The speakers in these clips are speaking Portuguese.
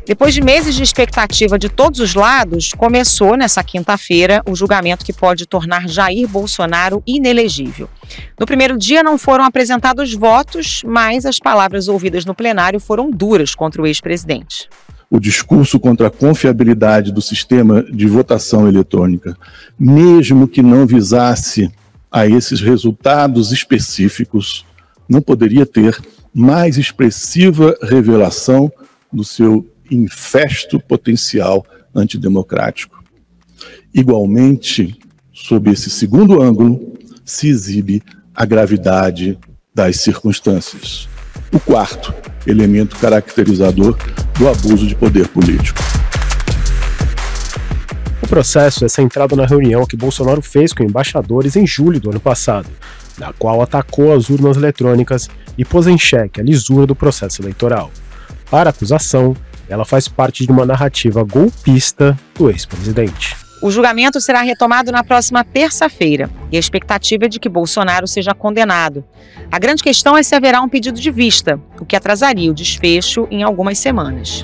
Depois de meses de expectativa de todos os lados, começou nessa quinta-feira o julgamento que pode tornar Jair Bolsonaro inelegível. No primeiro dia não foram apresentados votos, mas as palavras ouvidas no plenário foram duras contra o ex-presidente. O discurso contra a confiabilidade do sistema de votação eletrônica, mesmo que não visasse a esses resultados específicos, não poderia ter mais expressiva revelação do seu infesto potencial antidemocrático. Igualmente, sob esse segundo ângulo, se exibe a gravidade das circunstâncias. O quarto elemento caracterizador do abuso de poder político. O processo é centrado na reunião que Bolsonaro fez com embaixadores em julho do ano passado, na qual atacou as urnas eletrônicas e pôs em xeque a lisura do processo eleitoral. Para a acusação, ela faz parte de uma narrativa golpista do ex-presidente. O julgamento será retomado na próxima terça-feira e a expectativa é de que Bolsonaro seja condenado. A grande questão é se haverá um pedido de vista, o que atrasaria o desfecho em algumas semanas.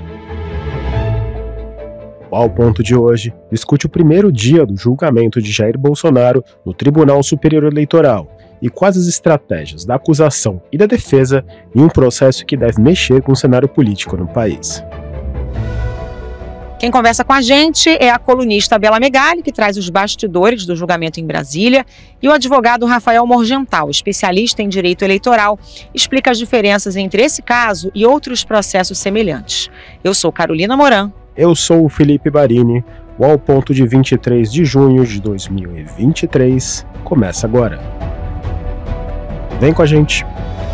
O Ao Ponto de hoje discute o primeiro dia do julgamento de Jair Bolsonaro no Tribunal Superior Eleitoral e quais as estratégias da acusação e da defesa em um processo que deve mexer com o cenário político no país. Quem conversa com a gente é a colunista Bela Megali, que traz os bastidores do julgamento em Brasília, e o advogado Rafael Morgental, especialista em direito eleitoral, explica as diferenças entre esse caso e outros processos semelhantes. Eu sou Carolina Moran. Eu sou o Felipe Barini. O Ao Ponto de 23 de junho de 2023 começa agora. Vem com a gente.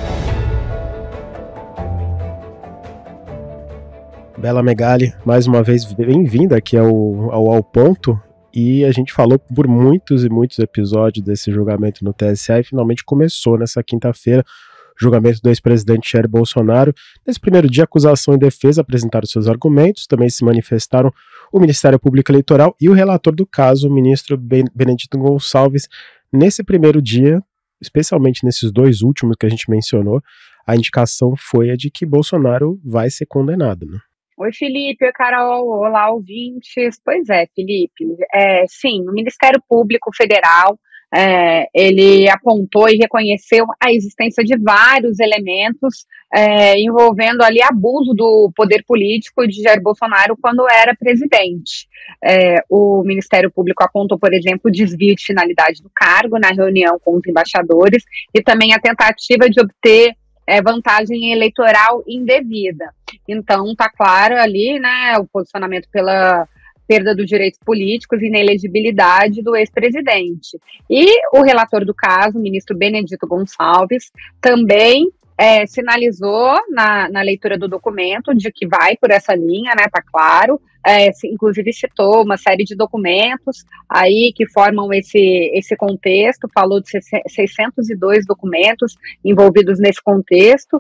Bela Megali, mais uma vez bem-vinda aqui ao Ponto, e a gente falou por muitos e muitos episódios desse julgamento no TSE e finalmente começou nessa quinta-feira o julgamento do ex-presidente Jair Bolsonaro. Nesse primeiro dia, acusação e defesa apresentaram seus argumentos, também se manifestaram o Ministério Público Eleitoral e o relator do caso, o ministro Benedito Gonçalves. Nesse primeiro dia, especialmente nesses dois últimos que a gente mencionou, a indicação foi a de que Bolsonaro vai ser condenado, né? Oi, Felipe, oi, Carol, olá, ouvintes. Pois é, Felipe, sim, o Ministério Público Federal, ele apontou e reconheceu a existência de vários elementos envolvendo ali abuso do poder político de Jair Bolsonaro quando era presidente. O Ministério Público apontou, por exemplo, o desvio de finalidade do cargo na reunião com os embaixadores e também a tentativa de obter vantagem eleitoral indevida. Então, está claro ali, né, o posicionamento pela perda dos direitos políticos e inelegibilidade do ex-presidente. E o relator do caso, o ministro Benedito Gonçalves, também sinalizou na leitura do documento de que vai por essa linha, né, tá claro, inclusive citou uma série de documentos aí que formam esse contexto, falou de 602 documentos envolvidos nesse contexto.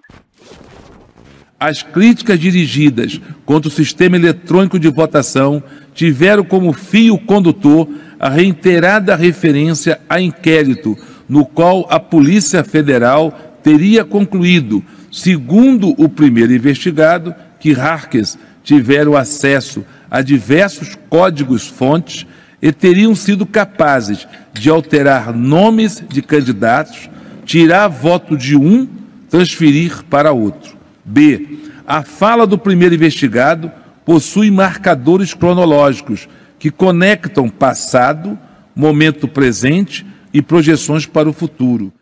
As críticas dirigidas contra o sistema eletrônico de votação tiveram como fio condutor a reiterada referência a inquérito, no qual a Polícia Federal teria concluído, segundo o primeiro investigado, que hackers tiveram acesso a diversos códigos-fontes e teriam sido capazes de alterar nomes de candidatos, tirar voto de um, transferir para outro. B. A fala do primeiro investigado possui marcadores cronológicos que conectam passado, momento presente e projeções para o futuro.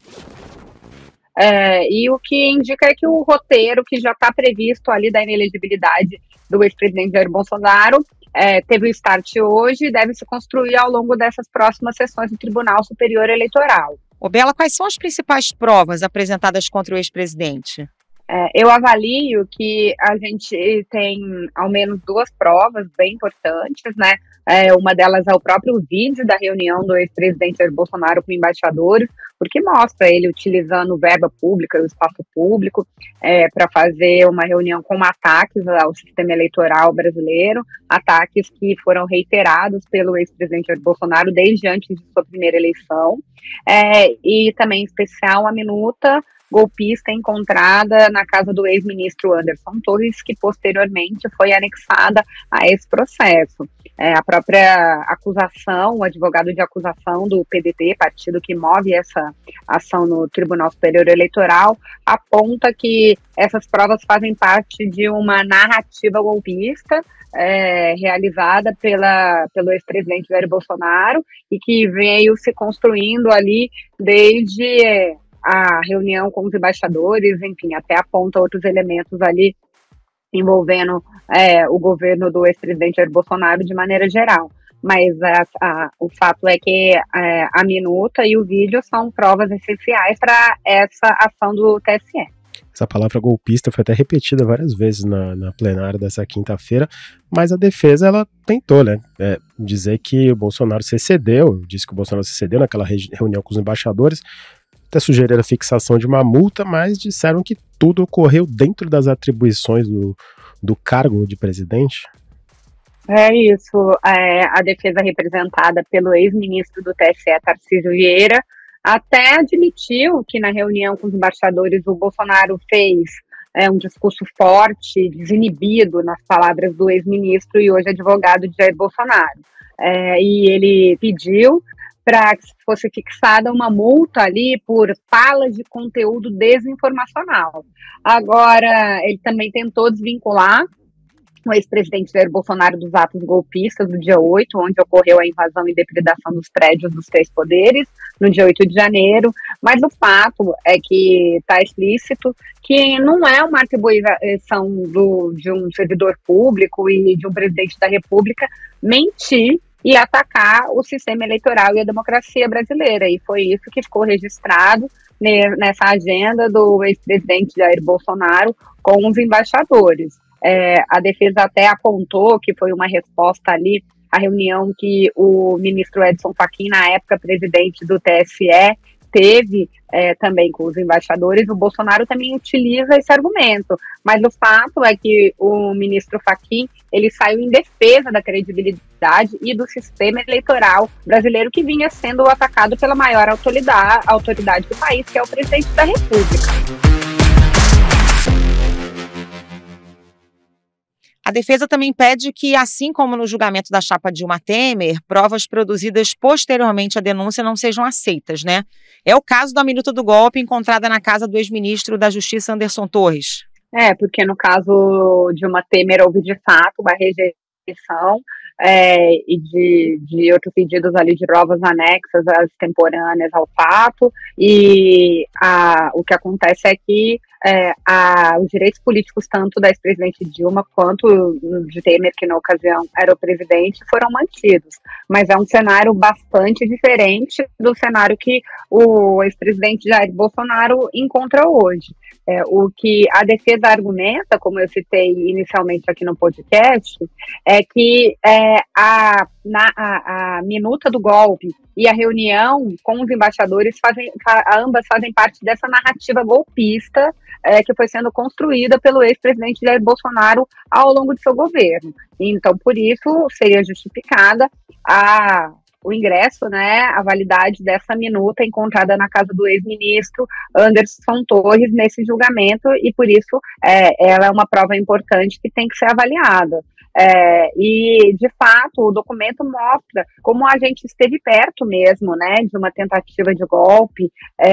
E o que indica é que o roteiro que já está previsto ali da inelegibilidade do ex-presidente Jair Bolsonaro teve o start hoje e deve se construir ao longo dessas próximas sessões do Tribunal Superior Eleitoral. Ô Bela, quais são as principais provas apresentadas contra o ex-presidente? Eu avalio que a gente tem ao menos duas provas bem importantes, né? Uma delas é o próprio vídeo da reunião do ex-presidente Jair Bolsonaro com embaixadores, porque mostra ele utilizando verba pública, o espaço público, para fazer uma reunião com ataques ao sistema eleitoral brasileiro, ataques que foram reiterados pelo ex-presidente Jair Bolsonaro desde antes de sua primeira eleição, e também em especial a minuta golpista encontrada na casa do ex-ministro Anderson Torres, que posteriormente foi anexada a esse processo. A própria acusação, o advogado de acusação do PDT, partido que move essa ação no Tribunal Superior Eleitoral, aponta que essas provas fazem parte de uma narrativa golpista realizada pelo ex-presidente Jair Bolsonaro e que veio se construindo ali desde a reunião com os embaixadores, enfim, até aponta outros elementos ali envolvendo o governo do ex-presidente Jair Bolsonaro de maneira geral. Mas o fato é que a minuta e o vídeo são provas essenciais para essa ação do TSE. Essa palavra golpista foi até repetida várias vezes na plenária dessa quinta-feira, mas a defesa, ela tentou, né, dizer que o Bolsonaro se excedeu, disse que o Bolsonaro se excedeu naquela reunião com os embaixadores, até sugeriram a fixação de uma multa, mas disseram que tudo ocorreu dentro das atribuições do cargo de presidente. É isso, a defesa representada pelo ex-ministro do TSE, Tarcísio Vieira, até admitiu que na reunião com os embaixadores o Bolsonaro fez um discurso forte, desinibido, nas palavras do ex-ministro e hoje advogado de Jair Bolsonaro. E ele pediu para que fosse fixada uma multa ali por fala de conteúdo desinformacional. Agora, ele também tentou desvincular o ex-presidente Jair Bolsonaro dos atos golpistas do dia 8, onde ocorreu a invasão e depredação dos prédios dos três poderes, no dia 8 de janeiro, mas o fato é que está explícito que não é uma atribuição de um servidor público e de um presidente da República mentir e atacar o sistema eleitoral e a democracia brasileira, e foi isso que ficou registrado nessa agenda do ex-presidente Jair Bolsonaro com os embaixadores. A defesa até apontou que foi uma resposta ali à reunião que o ministro Edson Fachin, na época presidente do TSE, teve também com os embaixadores. O Bolsonaro também utiliza esse argumento, mas o fato é que o ministro Fachin, ele saiu em defesa da credibilidade e do sistema eleitoral brasileiro, que vinha sendo atacado pela maior autoridade do país, que é o presidente da República. A defesa também pede que, assim como no julgamento da chapa Dilma Temer, provas produzidas posteriormente à denúncia não sejam aceitas, né? É o caso da minuta do golpe encontrada na casa do ex-ministro da Justiça, Anderson Torres. Porque no caso Dilma Temer houve de fato uma rejeição e de outros pedidos ali de provas anexas, as extemporâneas ao fato, e o que acontece é que os direitos políticos tanto da ex-presidente Dilma quanto de Temer, que na ocasião era o presidente, foram mantidos, mas é um cenário bastante diferente do cenário que o ex-presidente Jair Bolsonaro encontra hoje. O que a defesa argumenta, como eu citei inicialmente aqui no podcast, é que a minuta do golpe e a reunião com os embaixadores ambas fazem parte dessa narrativa golpista que foi sendo construída pelo ex-presidente Jair Bolsonaro ao longo de seu governo. Então, por isso, seria justificada o ingresso, né, a validade dessa minuta encontrada na casa do ex-ministro Anderson Torres nesse julgamento, e por isso ela é uma prova importante que tem que ser avaliada. E, de fato, o documento mostra como a gente esteve perto mesmo, né, de uma tentativa de golpe,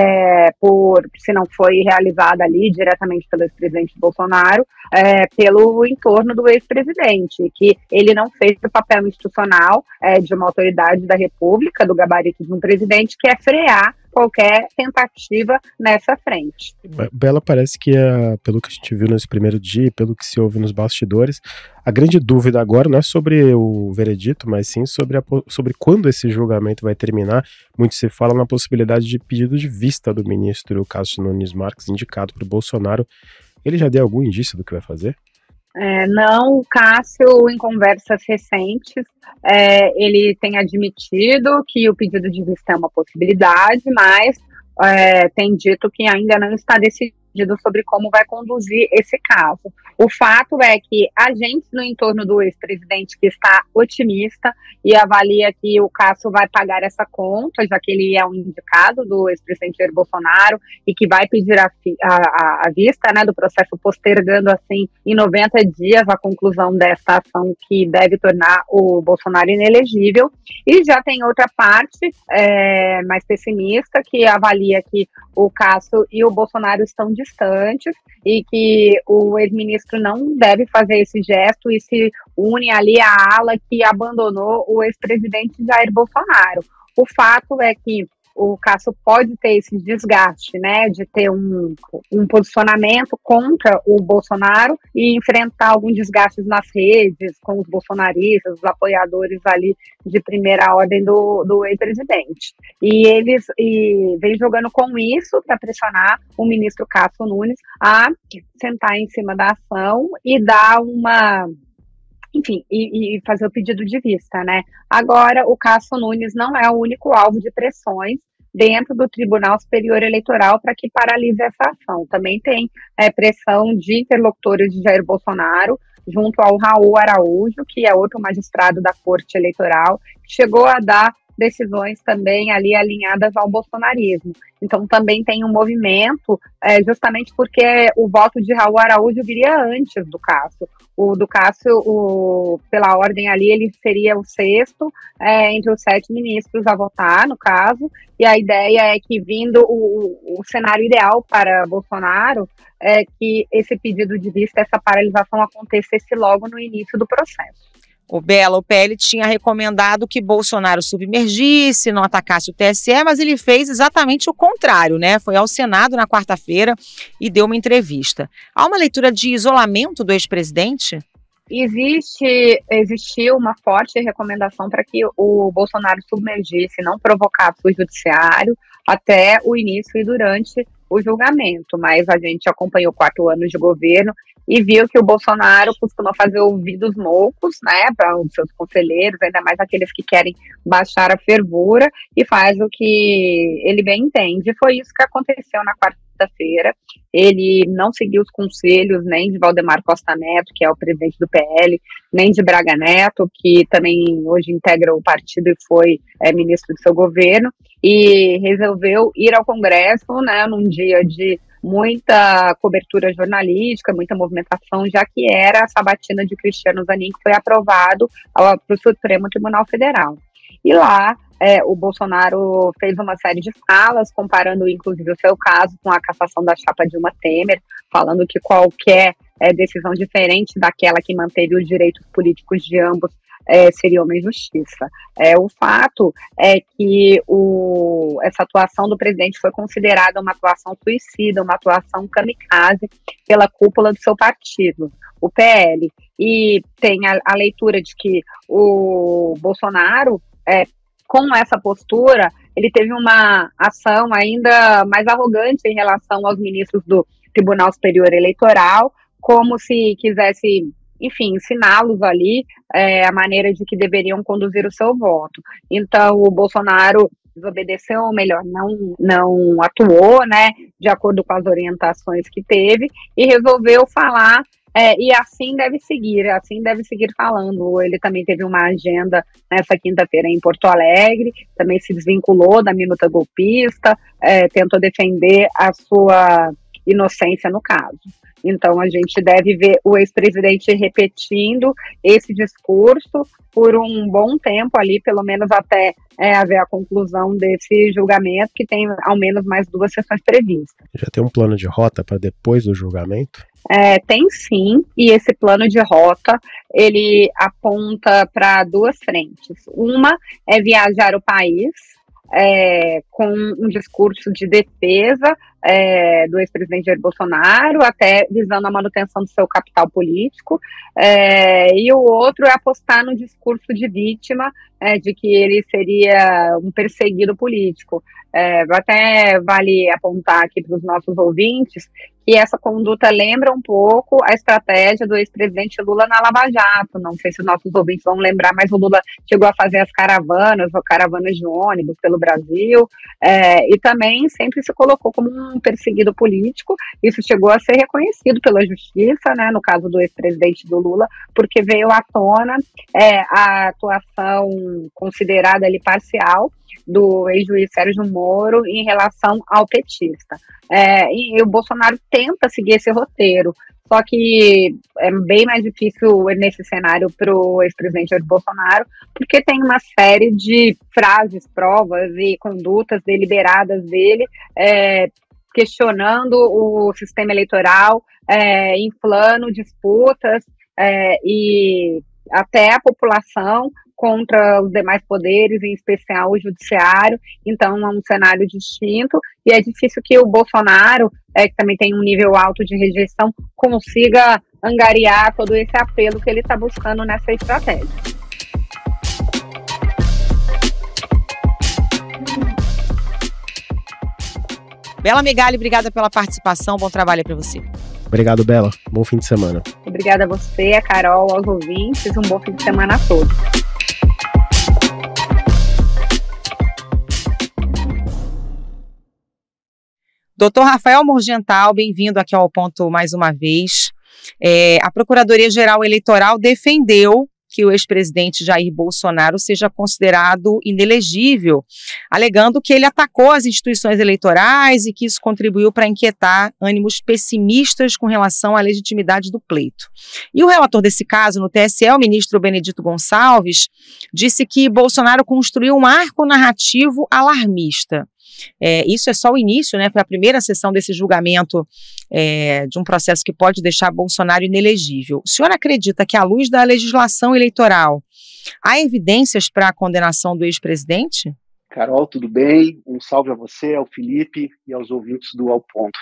se não foi realizada ali diretamente pelo ex-presidente Bolsonaro, pelo entorno do ex-presidente, que ele não fez o papel institucional de uma autoridade da República, do gabarito de um presidente, que é frear qualquer tentativa nessa frente. Bela, parece que, pelo que a gente viu nesse primeiro dia, pelo que se ouve nos bastidores, a grande dúvida agora não é sobre o veredito, mas sim sobre quando esse julgamento vai terminar. Muito se fala na possibilidade de pedido de vista do ministro Cássio Nunes Marques, indicado por Bolsonaro. Ele já deu algum indício do que vai fazer? Não, o Cássio, em conversas recentes, ele tem admitido que o pedido de vista é uma possibilidade, mas tem dito que ainda não está decidido decidido sobre como vai conduzir esse caso. O fato é que a gente no entorno do ex-presidente que está otimista e avalia que o Cássio vai pagar essa conta, já que ele é um indicado do ex-presidente Jair Bolsonaro e que vai pedir a vista, né, do processo, postergando assim em 90 dias a conclusão dessa ação que deve tornar o Bolsonaro inelegível. E já tem outra parte mais pessimista que avalia que o Cássio e o Bolsonaro estão distantes e que o ex-ministro não deve fazer esse gesto e se une ali à ala que abandonou o ex-presidente Jair Bolsonaro. O fato é que o Cássio pode ter esse desgaste, né, de ter um posicionamento contra o Bolsonaro e enfrentar alguns desgastes nas redes com os bolsonaristas, os apoiadores ali de primeira ordem do ex-presidente. E eles vem jogando com isso para pressionar o ministro Cássio Nunes a sentar em cima da ação e dar enfim, e fazer o pedido de vista, né? Agora, o Cássio Nunes não é o único alvo de pressões dentro do Tribunal Superior Eleitoral para que paralise essa ação. Também tem pressão de interlocutores de Jair Bolsonaro, junto ao Raul Araújo, que é outro magistrado da Corte Eleitoral, que chegou a dar decisões também ali alinhadas ao bolsonarismo. Então também tem um movimento, justamente porque o voto de Raul Araújo viria antes do Cássio. O do Cássio, pela ordem ali, ele seria o sexto entre os 7 ministros a votar, no caso, e a ideia é que, vindo o cenário ideal para Bolsonaro, é que esse pedido de vista, essa paralisação acontecesse logo no início do processo. O PL tinha recomendado que Bolsonaro submergisse, não atacasse o TSE, mas ele fez exatamente o contrário, né? Foi ao Senado na quarta-feira e deu uma entrevista. Há uma leitura de isolamento do ex-presidente? Existiu uma forte recomendação para que o Bolsonaro submergisse, não provocasse o judiciário até o início e durante o julgamento, mas a gente acompanhou 4 anos de governo e viu que o Bolsonaro costuma fazer ouvidos moucos, né, para os seus conselheiros, ainda mais aqueles que querem baixar a fervura, e faz o que ele bem entende. Foi isso que aconteceu na quarta-feira. Ele não seguiu os conselhos nem de Valdemar Costa Neto, que é o presidente do PL, nem de Braga Neto, que também hoje integra o partido e foi ministro do seu governo, e resolveu ir ao Congresso, né, num dia de muita cobertura jornalística, muita movimentação, já que era a sabatina de Cristiano Zanin, que foi aprovado para o Supremo Tribunal Federal. E lá, o Bolsonaro fez uma série de falas, comparando inclusive o seu caso com a cassação da chapa Dilma Temer, falando que qualquer decisão diferente daquela que manteve os direitos políticos de ambos seria uma injustiça. O fato é que essa atuação do presidente foi considerada uma atuação suicida, uma atuação kamikaze pela cúpula do seu partido, o PL. E tem a leitura de que o Bolsonaro, com essa postura, ele teve uma ação ainda mais arrogante em relação aos ministros do Tribunal Superior Eleitoral, como se quisesse, enfim, ensiná-los ali a maneira de que deveriam conduzir o seu voto. Então, o Bolsonaro desobedeceu, ou melhor, não atuou, né, de acordo com as orientações que teve, e resolveu falar, e assim deve seguir falando. Ele também teve uma agenda nessa quinta-feira em Porto Alegre, também se desvinculou da minuta golpista, tentou defender a sua inocência no caso. Então, a gente deve ver o ex-presidente repetindo esse discurso por um bom tempo ali, pelo menos até haver a conclusão desse julgamento, que tem ao menos mais 2 sessões previstas. Já tem um plano de rota para depois do julgamento? Tem sim, e esse plano de rota, ele aponta para 2 frentes. Uma é viajar o país, com um discurso de defesa do ex-presidente Jair Bolsonaro, até visando a manutenção do seu capital político, e o outro é apostar no discurso de vítima, de que ele seria um perseguido político. Até vale apontar aqui para os nossos ouvintes que essa conduta lembra um pouco a estratégia do ex-presidente Lula na Lava Jato. Não sei se os nossos ouvintes vão lembrar, mas o Lula chegou a fazer as caravanas de ônibus pelo Brasil, e também sempre se colocou como um perseguido político. Isso chegou a ser reconhecido pela justiça, né, no caso do ex-presidente do Lula, porque veio à tona a atuação considerada ali parcial do ex-juiz Sérgio Moro em relação ao petista. E o Bolsonaro tenta seguir esse roteiro, só que é bem mais difícil nesse cenário para o ex-presidente Jair Bolsonaro, porque tem uma série de frases, provas e condutas deliberadas dele, questionando o sistema eleitoral, inflando disputas e até a população contra os demais poderes, em especial o judiciário. Então é um cenário distinto e é difícil que o Bolsonaro, que também tem um nível alto de rejeição, consiga angariar todo esse apelo que ele está buscando nessa estratégia. Bela Megali, obrigada pela participação, bom trabalho para você. Obrigado, Bela. Bom fim de semana. Obrigada a você, a Carol, aos ouvintes. Um bom fim de semana a todos. Doutor Rafael Morgental, bem-vindo aqui ao Ponto mais uma vez. A Procuradoria-Geral Eleitoral defendeu que o ex-presidente Jair Bolsonaro seja considerado inelegível, alegando que ele atacou as instituições eleitorais e que isso contribuiu para inquietar ânimos pessimistas com relação à legitimidade do pleito. E o relator desse caso no TSE, o ministro Benedito Gonçalves, disse que Bolsonaro construiu um arco narrativo alarmista. Isso é só o início, né? Foi a primeira sessão desse julgamento de um processo que pode deixar Bolsonaro inelegível. O senhor acredita que, à luz da legislação eleitoral, há evidências para a condenação do ex-presidente? Carol, tudo bem? Um salve a você, ao Felipe e aos ouvintes do Ao Ponto.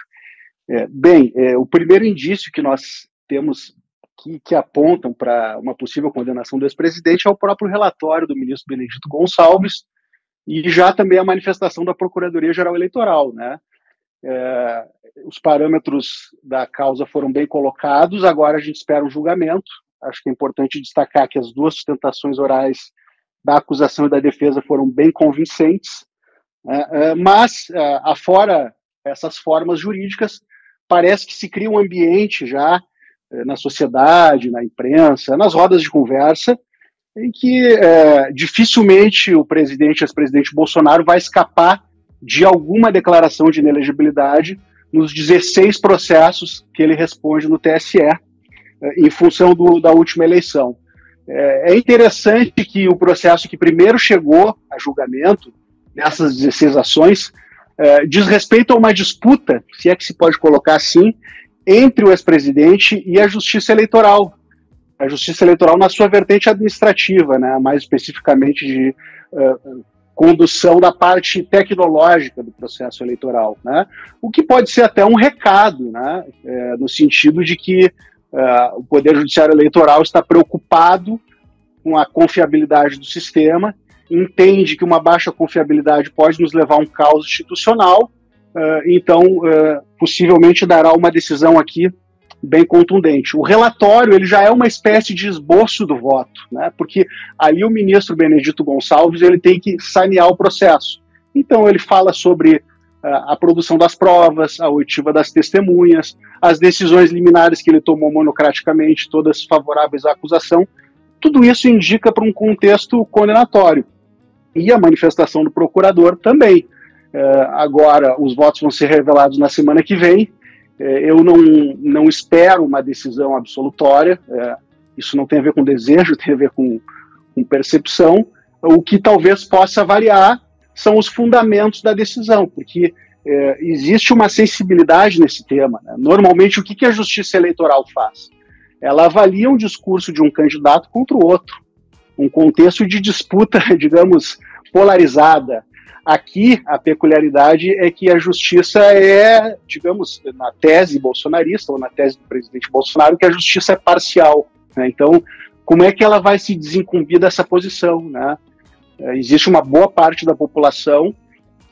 O primeiro indício que nós temos que apontam para uma possível condenação do ex-presidente é o próprio relatório do ministro Benedito Gonçalves, e já também a manifestação da Procuradoria-Geral Eleitoral, né? Os parâmetros da causa foram bem colocados, agora a gente espera um julgamento. Acho que é importante destacar que as duas sustentações orais da acusação e da defesa foram bem convincentes, mas, afora essas formas jurídicas, parece que se cria um ambiente já na sociedade, na imprensa, nas rodas de conversa, em que dificilmente o ex-presidente Bolsonaro vai escapar de alguma declaração de inelegibilidade nos 16 processos que ele responde no TSE, em função da última eleição. É interessante que o processo que primeiro chegou a julgamento, nessas 16 ações, diz respeito a uma disputa, se é que se pode colocar assim, entre o ex-presidente e a Justiça Eleitoral. A Justiça Eleitoral na sua vertente administrativa, né, mais especificamente de condução da parte tecnológica do processo eleitoral, né, o que pode ser até um recado, né, no sentido de que o Poder Judiciário Eleitoral está preocupado com a confiabilidade do sistema, entende que uma baixa confiabilidade pode nos levar a um caos institucional, então possivelmente dará uma decisão aqui bem contundente. O relatório ele já é uma espécie de esboço do voto, né? Porque ali o ministro Benedito Gonçalves ele tem que sanear o processo. Então ele fala sobre a produção das provas, a oitiva das testemunhas, as decisões liminares que ele tomou monocraticamente, todas favoráveis à acusação. Tudo isso indica para um contexto condenatório. E a manifestação do procurador também. Agora, os votos vão ser revelados na semana que vem. Eu não espero uma decisão absolutória, isso não tem a ver com desejo, tem a ver com percepção. O que talvez possa variar são os fundamentos da decisão, porque existe uma sensibilidade nesse tema, né? Normalmente, o que a Justiça Eleitoral faz? Ela avalia um discurso de um candidato contra o outro, um contexto de disputa, digamos, polarizada. Aqui, a peculiaridade é que a justiça digamos, na tese bolsonarista, ou na tese do presidente Bolsonaro, que a justiça é parcial, né? Então, como é que ela vai se desincumbir dessa posição, né? Existe uma boa parte da população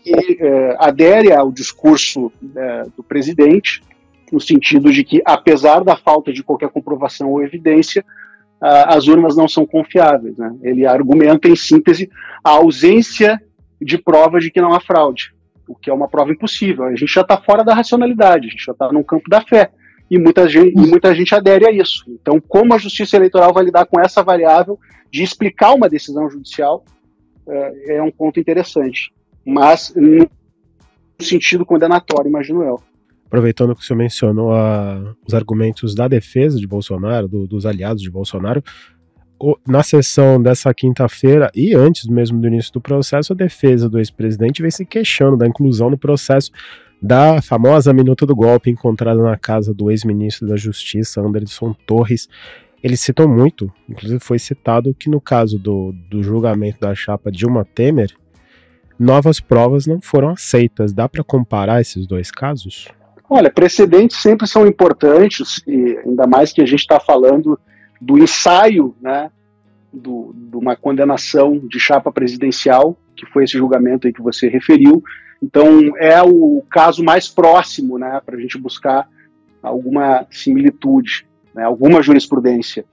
que adere ao discurso do presidente, no sentido de que, apesar da falta de qualquer comprovação ou evidência, as urnas não são confiáveis, né? Ele argumenta, em síntese, a ausência de prova de que não há fraude, o que é uma prova impossível. A gente já está fora da racionalidade, a gente já está no campo da fé, e muita gente adere a isso. Então, como a Justiça Eleitoral vai lidar com essa variável de explicar uma decisão judicial, é um ponto interessante, mas no sentido condenatório, imagino eu. Aproveitando que o senhor mencionou os argumentos da defesa de Bolsonaro, dos aliados de Bolsonaro, na sessão dessa quinta-feira e antes mesmo do início do processo, a defesa do ex-presidente vem se queixando da inclusão no processo da famosa minuta do golpe encontrada na casa do ex-ministro da Justiça, Anderson Torres. Eles citam muito, inclusive foi citado que no caso do julgamento da chapa Dilma Temer, novas provas não foram aceitas. Dá para comparar esses dois casos? Olha, precedentes sempre são importantes, e ainda mais que a gente está falando do ensaio, né, de uma condenação de chapa presidencial, que foi esse julgamento aí que você referiu. Então, é o caso mais próximo, né, para a gente buscar alguma similitude, né, alguma jurisprudência.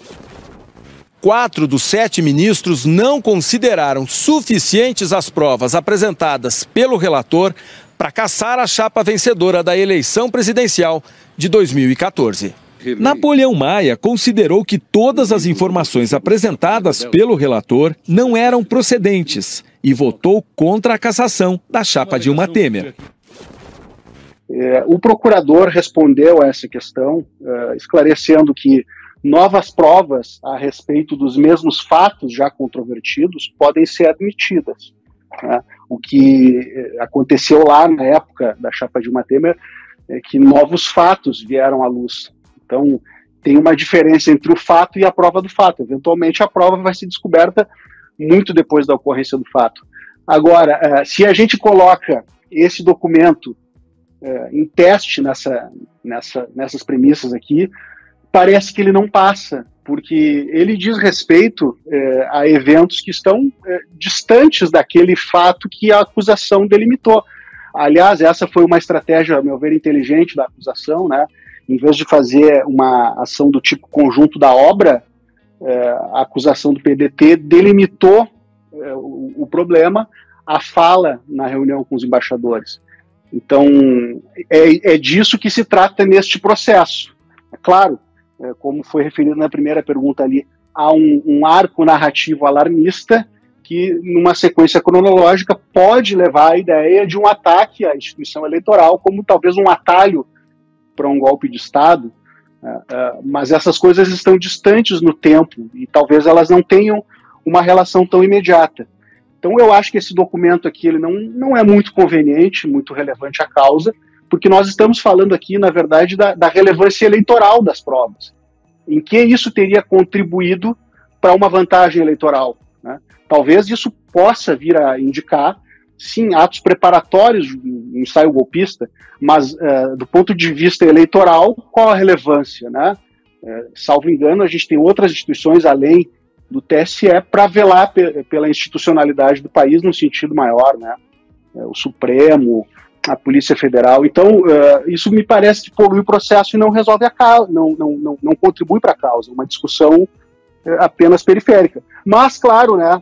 4 dos 7 ministros não consideraram suficientes as provas apresentadas pelo relator para cassar a chapa vencedora da eleição presidencial de 2014. Napoleão Maia considerou que todas as informações apresentadas pelo relator não eram procedentes e votou contra a cassação da chapa Dilma Temer. O procurador respondeu a essa questão, esclarecendo que novas provas a respeito dos mesmos fatos já controvertidos podem ser admitidas, né? O que aconteceu lá na época da chapa Dilma Temer é que novos fatos vieram à luz. Então, tem uma diferença entre o fato e a prova do fato. Eventualmente, a prova vai ser descoberta muito depois da ocorrência do fato. Agora, se a gente coloca esse documento em teste nessas premissas aqui, parece que ele não passa, porque ele diz respeito a eventos que estão distantes daquele fato que a acusação delimitou. Aliás, essa foi uma estratégia, a meu ver, inteligente da acusação, né? Em vez de fazer uma ação do tipo conjunto da obra, a acusação do PDT delimitou o problema, a fala na reunião com os embaixadores. Então, é disso que se trata neste processo. É claro, como foi referido na primeira pergunta ali, há um arco narrativo alarmista que, numa sequência cronológica, pode levar à ideia de um ataque à instituição eleitoral, como talvez um atalho para um golpe de Estado, mas essas coisas estão distantes no tempo e talvez elas não tenham uma relação tão imediata. Então eu acho que esse documento aqui ele não é muito conveniente, muito relevante à causa, porque nós estamos falando aqui, na verdade, da relevância eleitoral das provas, em que isso teria contribuído para uma vantagem eleitoral, né? Talvez isso possa vir a indicar, sim, atos preparatórios de um ensaio golpista, mas do ponto de vista eleitoral, qual a relevância, né? Salvo engano, a gente tem outras instituições além do TSE para velar pela institucionalidade do país num sentido maior, né? O Supremo, a Polícia Federal. Então, isso me parece que polui o processo e não resolve a causa, não contribui para a causa, uma discussão apenas periférica. Mas, claro, né,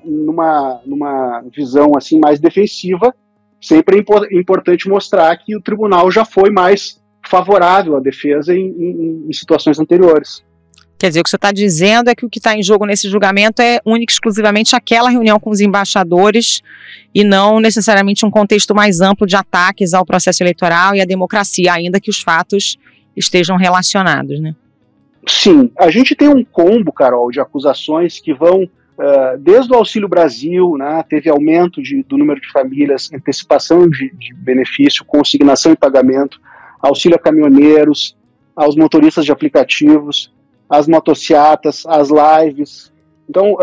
numa visão assim mais defensiva, sempre é importante mostrar que o tribunal já foi mais favorável à defesa em situações anteriores. Quer dizer, o que você está dizendo é que o que está em jogo nesse julgamento é única e exclusivamente aquela reunião com os embaixadores e não necessariamente um contexto mais amplo de ataques ao processo eleitoral e à democracia, ainda que os fatos estejam relacionados, né? Sim, a gente tem um combo, Carol, de acusações que vão desde o Auxílio Brasil, né, teve aumento do número de famílias, antecipação de benefício, consignação e pagamento, auxílio a caminhoneiros, aos motoristas de aplicativos, as motociatas, as lives. Então,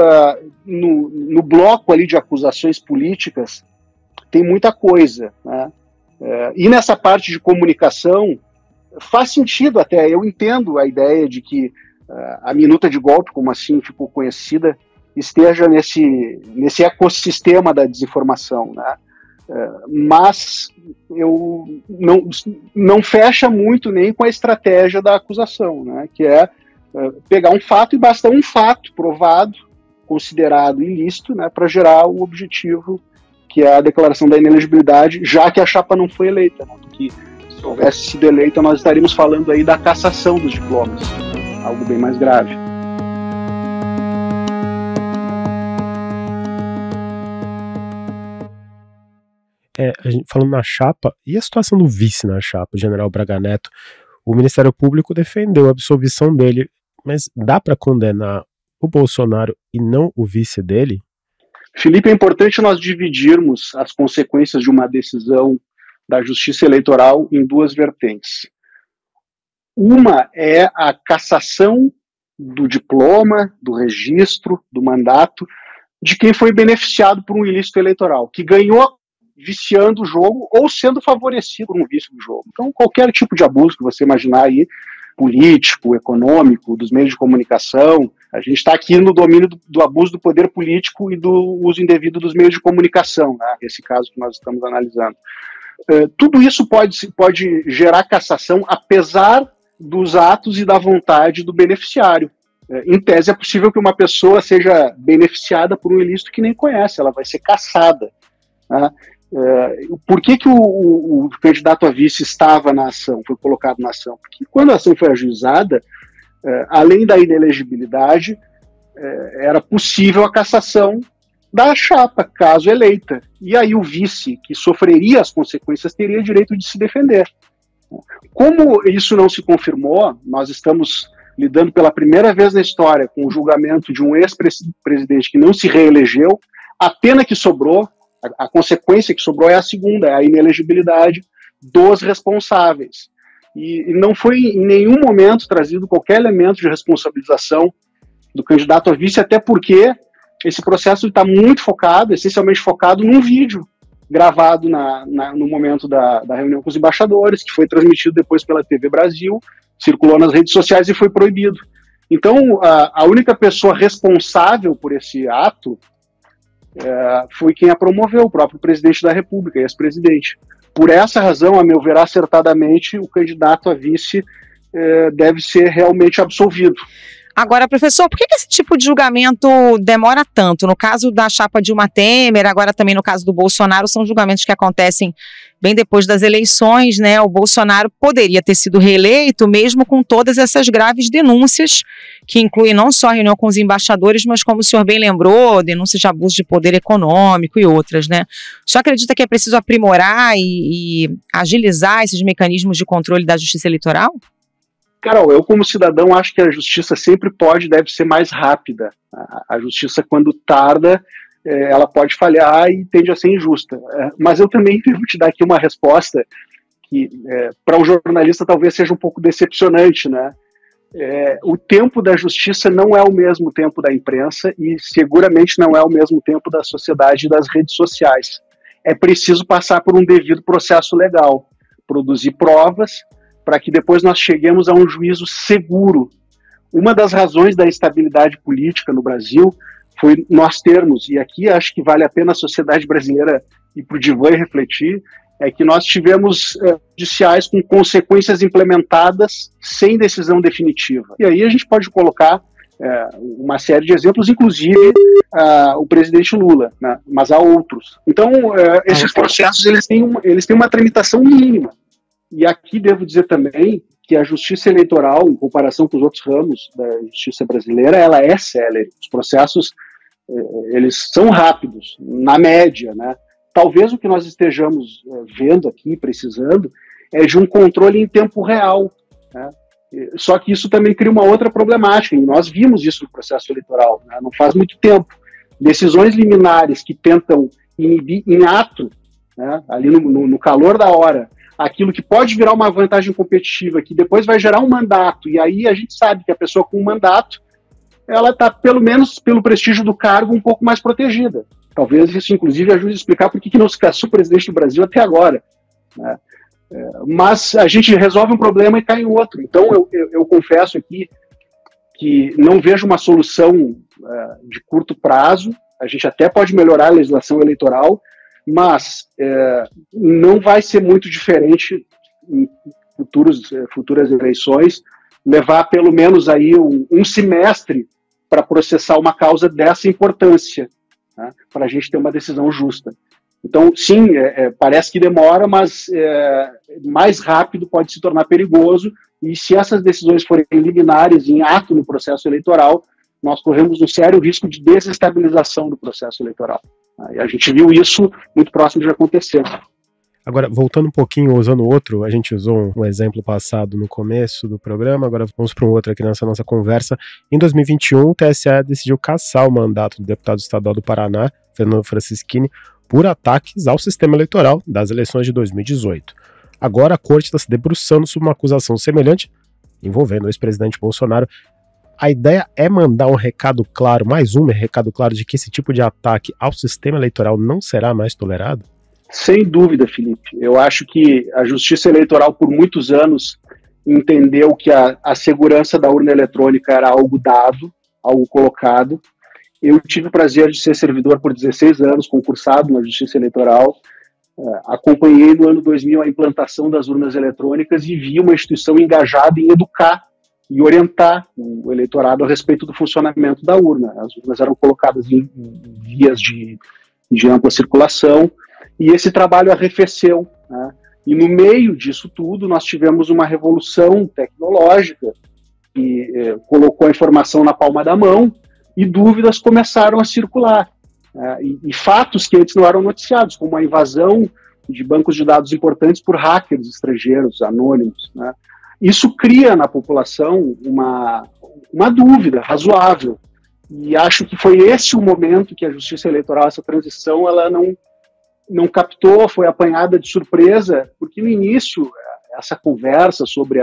no bloco ali de acusações políticas, tem muita coisa, né? E nessa parte de comunicação, faz sentido até, eu entendo a ideia de que a minuta de golpe, como assim ficou conhecida, esteja nesse ecossistema da desinformação, né? Mas eu não fecha muito nem com a estratégia da acusação, né, que é pegar um fato e basta um fato provado, considerado ilícito, né, para gerar o objetivo, que é a declaração da inelegibilidade, já que a chapa não foi eleita, né, porque se houvesse sido eleita nós estaríamos falando aí da cassação dos diplomas, algo bem mais grave. A gente falando na chapa, e a situação do vice na chapa, o general Braga Neto, o Ministério Público defendeu a absolvição dele, mas dá para condenar o Bolsonaro e não o vice dele? Felipe, é importante nós dividirmos as consequências de uma decisão da Justiça Eleitoral em duas vertentes. Uma é a cassação do diploma, do registro, do mandato, de quem foi beneficiado por um ilícito eleitoral, que ganhou viciando o jogo ou sendo favorecido por um vício do jogo. Então, qualquer tipo de abuso que você imaginar aí, político, econômico, dos meios de comunicação, a gente está aqui no domínio do abuso do poder político e do uso indevido dos meios de comunicação, né? Esse caso que nós estamos analisando. Tudo isso pode gerar cassação, apesar dos atos e da vontade do beneficiário. Em tese, é possível que uma pessoa seja beneficiada por um ilícito que nem conhece, ela vai ser cassada, né? Por que o candidato a vice estava na ação, foi colocado na ação? Porque quando a ação foi ajuizada, além da inelegibilidade, era possível a cassação da chapa, caso eleita. E aí o vice, que sofreria as consequências, teria direito de se defender. Como isso não se confirmou, nós estamos lidando pela primeira vez na história com o julgamento de um ex-presidente que não se reelegeu. A pena que sobrou, a consequência que sobrou é a segunda, é a inelegibilidade dos responsáveis. E não foi em nenhum momento trazido qualquer elemento de responsabilização do candidato a vice, até porque esse processo está muito focado, essencialmente focado num vídeo gravado no momento da reunião com os embaixadores, que foi transmitido depois pela TV Brasil, circulou nas redes sociais e foi proibido. Então, a única pessoa responsável por esse ato foi quem a promoveu, o próprio presidente da República, ex-presidente. Por essa razão, a meu ver, acertadamente, o candidato a vice deve ser realmente absolvido. Agora, professor, por que esse tipo de julgamento demora tanto? No caso da chapa Dilma Temer, agora também no caso do Bolsonaro, são julgamentos que acontecem bem depois das eleições, né? O Bolsonaro poderia ter sido reeleito, mesmo com todas essas graves denúncias, que incluem não só a reunião com os embaixadores, mas, como o senhor bem lembrou, denúncias de abuso de poder econômico e outras, né? O senhor acredita que é preciso aprimorar e agilizar esses mecanismos de controle da justiça eleitoral? Carol, eu como cidadão acho que a justiça sempre deve ser mais rápida. A justiça, quando tarda, ela pode falhar e tende a ser injusta. Mas eu também devo te dar aqui uma resposta que, para um jornalista, talvez seja um pouco decepcionante, né? O tempo da justiça não é o mesmo tempo da imprensa e seguramente não é o mesmo tempo da sociedade e das redes sociais. É preciso passar por um devido processo legal, produzir provas, para que depois nós cheguemos a um juízo seguro. Uma das razões da instabilidade política no Brasil foi nós termos, e aqui acho que vale a pena a sociedade brasileira ir para o divã e refletir, é que nós tivemos judiciais com consequências implementadas sem decisão definitiva. E aí a gente pode colocar uma série de exemplos, inclusive o presidente Lula, né? Mas há outros. Então, esses processos eles têm uma tramitação mínima. E aqui devo dizer também que a justiça eleitoral, em comparação com os outros ramos da justiça brasileira, ela é célere. Os processos, eles são rápidos, na média, né? Talvez o que nós estejamos vendo aqui, precisando, é de um controle em tempo real, né? Só que isso também cria uma outra problemática, e nós vimos isso no processo eleitoral, né? Não faz muito tempo. Decisões liminares que tentam inibir em ato, né? Ali no calor da hora, aquilo que pode virar uma vantagem competitiva, que depois vai gerar um mandato, e aí a gente sabe que a pessoa com um mandato, ela está, pelo menos pelo prestígio do cargo, um pouco mais protegida. Talvez isso, inclusive, ajude a explicar por que não se caçou presidente do Brasil até agora, né? Mas a gente resolve um problema e cai em outro. Então, eu confesso aqui que não vejo uma solução de curto prazo. A gente até pode melhorar a legislação eleitoral, mas não vai ser muito diferente em futuras eleições, levar pelo menos aí um semestre para processar uma causa dessa importância, né, para a gente ter uma decisão justa. Então, sim, parece que demora, mas mais rápido pode se tornar perigoso, e se essas decisões forem liminares em ato no processo eleitoral, nós corremos um sério risco de desestabilização do processo eleitoral. E a gente viu isso muito próximo de acontecer. Agora, voltando um pouquinho, usando outro, a gente usou um exemplo passado no começo do programa, agora vamos para um outro aqui nessa nossa conversa. Em 2021, o TSE decidiu cassar o mandato do deputado estadual do Paraná, Fernando Francischini, por ataques ao sistema eleitoral das eleições de 2018. Agora a corte está se debruçando sobre uma acusação semelhante envolvendo o ex-presidente Bolsonaro. A ideia é mandar um recado claro, mais um recado claro, de que esse tipo de ataque ao sistema eleitoral não será mais tolerado? Sem dúvida, Felipe. Eu acho que a Justiça Eleitoral, por muitos anos, entendeu que a segurança da urna eletrônica era algo dado, algo colocado. Eu tive o prazer de ser servidor por 16 anos, concursado na Justiça Eleitoral. Acompanhei no ano 2000 a implantação das urnas eletrônicas e vi uma instituição engajada em educar e orientar o eleitorado a respeito do funcionamento da urna. As urnas eram colocadas em vias de ampla circulação, e esse trabalho arrefeceu, né? E no meio disso tudo nós tivemos uma revolução tecnológica que colocou a informação na palma da mão, e dúvidas começaram a circular, né? E fatos que antes não eram noticiados, como a invasão de bancos de dados importantes por hackers estrangeiros, anônimos, né? Isso cria na população uma dúvida razoável, e acho que foi esse o momento que a Justiça Eleitoral, essa transição, ela não captou, foi apanhada de surpresa, porque no início essa conversa sobre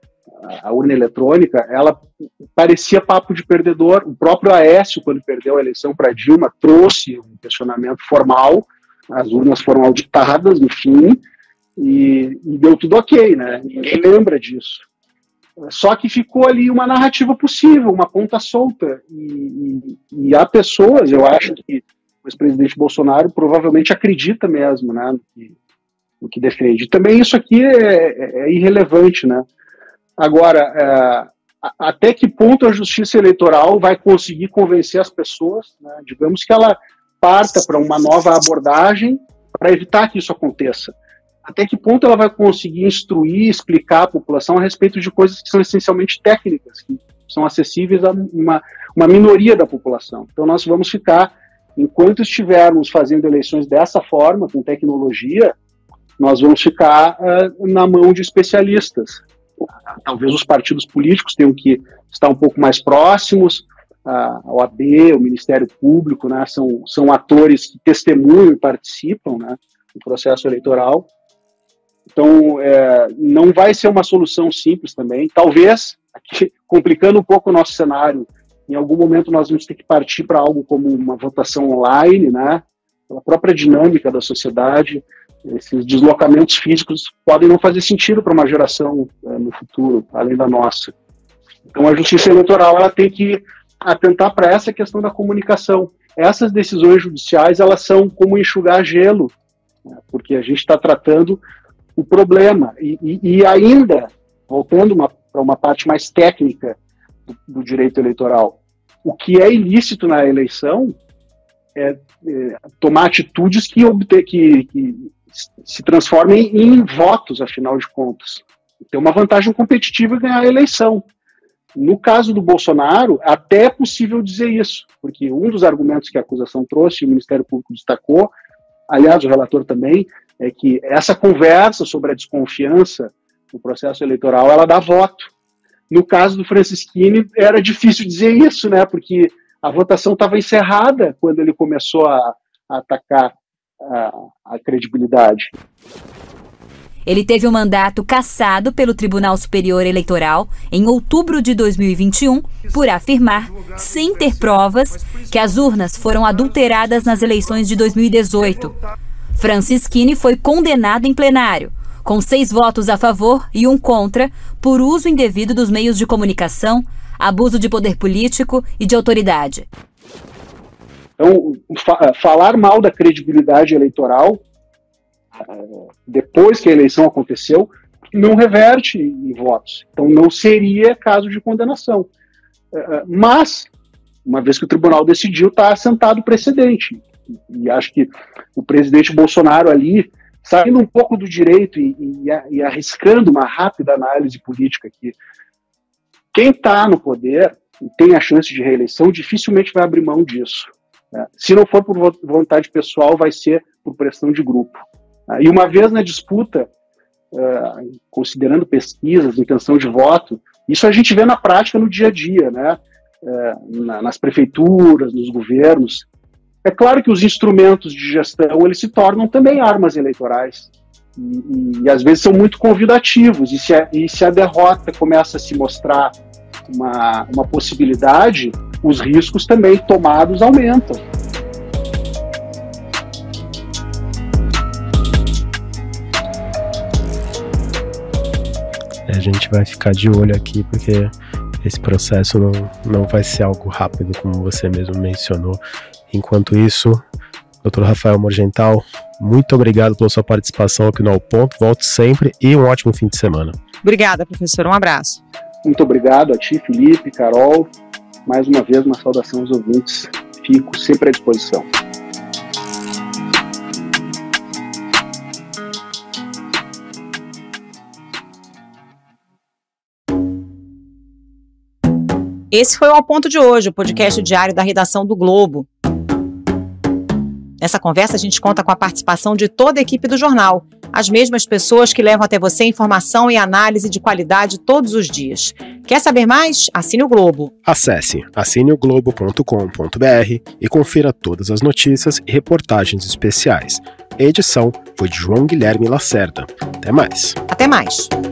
a urna eletrônica, ela parecia papo de perdedor. O próprio Aécio, quando perdeu a eleição para Dilma, trouxe um questionamento formal, as urnas foram auditadas no fim, e deu tudo ok, né? Ninguém lembra disso. Só que ficou ali uma narrativa possível, uma ponta solta, e há pessoas, eu acho que o ex-presidente Bolsonaro provavelmente acredita mesmo, né, no que defende. Também isso aqui é irrelevante, né? Agora, até que ponto a Justiça Eleitoral vai conseguir convencer as pessoas, né? Digamos que ela parta para uma nova abordagem para evitar que isso aconteça. Até que ponto ela vai conseguir instruir, explicar à população a respeito de coisas que são essencialmente técnicas, que são acessíveis a uma minoria da população. Então nós vamos ficar, enquanto estivermos fazendo eleições dessa forma, com tecnologia, nós vamos ficar na mão de especialistas. Talvez os partidos políticos tenham que estar um pouco mais próximos, a OAB, o Ministério Público, né, são atores que testemunham e participam, né, do processo eleitoral. Então, não vai ser uma solução simples também. Talvez, aqui, complicando um pouco o nosso cenário, em algum momento nós vamos ter que partir para algo como uma votação online, né? Pela própria dinâmica da sociedade, esses deslocamentos físicos podem não fazer sentido para uma geração no futuro, além da nossa. Então, a Justiça Eleitoral ela tem que atentar para essa questão da comunicação. Essas decisões judiciais elas são como enxugar gelo, né? Porque a gente está tratando o problema. E ainda, voltando para uma parte mais técnica do direito eleitoral, o que é ilícito na eleição é tomar atitudes que se transformem em votos, afinal de contas. Ter uma vantagem competitiva e ganhar a eleição. No caso do Bolsonaro, até é possível dizer isso, porque um dos argumentos que a acusação trouxe, o Ministério Público destacou, aliás, o relator também, é que essa conversa sobre a desconfiança no processo eleitoral, ela dá voto. No caso do Francischini, era difícil dizer isso, né? Porque a votação estava encerrada quando ele começou a atacar a credibilidade. Ele teve o mandato cassado pelo Tribunal Superior Eleitoral em outubro de 2021 por afirmar, sem ter provas, que as urnas foram adulteradas nas eleições de 2018. Francischini foi condenado em plenário, com 6 votos a favor e 1 contra, por uso indevido dos meios de comunicação, abuso de poder político e de autoridade. Então, falar mal da credibilidade eleitoral, depois que a eleição aconteceu, não reverte em votos. Então, não seria caso de condenação. Mas, uma vez que o tribunal decidiu, está assentado o precedente. E acho que o presidente Bolsonaro ali, saindo um pouco do direito e arriscando uma rápida análise política aqui, quem está no poder e tem a chance de reeleição dificilmente vai abrir mão disso. Se não for por vontade pessoal, vai ser por pressão de grupo. E uma vez na disputa, considerando pesquisas, intenção de voto, isso a gente vê na prática no dia a dia, né? Nas prefeituras, nos governos. É claro que os instrumentos de gestão eles se tornam também armas eleitorais e às vezes são muito convidativos, e se a derrota começa a se mostrar uma possibilidade, os riscos também tomados aumentam. A gente vai ficar de olho aqui, porque esse processo não vai ser algo rápido, como você mesmo mencionou. Enquanto isso, Dr. Rafael Morgenthal, muito obrigado pela sua participação aqui no Ao Ponto. Volte sempre e um ótimo fim de semana. Obrigada, professor. Um abraço. Muito obrigado a ti, Felipe, Carol. Mais uma vez, uma saudação aos ouvintes. Fico sempre à disposição. Esse foi o Ao Ponto de hoje, o podcast diário da redação do Globo. Nessa conversa, a gente conta com a participação de toda a equipe do jornal, as mesmas pessoas que levam até você informação e análise de qualidade todos os dias. Quer saber mais? Assine o Globo. Acesse assineoglobo.com.br e confira todas as notícias e reportagens especiais. A edição foi de João Guilherme Lacerda. Até mais. Até mais.